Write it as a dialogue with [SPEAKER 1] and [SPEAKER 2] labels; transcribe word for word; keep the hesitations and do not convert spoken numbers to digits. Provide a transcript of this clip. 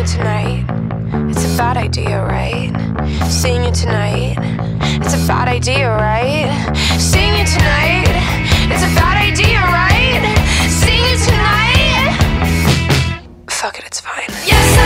[SPEAKER 1] tonight, it's a bad idea, right? Seeing you tonight, it's a bad idea, right? Seeing you tonight, it's a bad idea, right? Seeing you tonight, fuck it, it's fine. Yes!